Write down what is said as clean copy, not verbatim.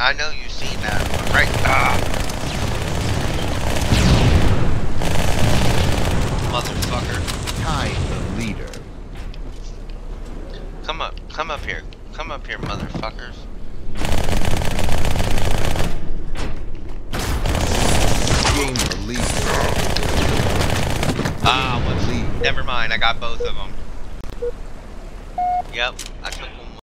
I know you've seen that one, right? Motherfucker. Time the leader. Come up here. Come up here, motherfuckers. Gain the lead. Never mind, I got both of them. Yep, I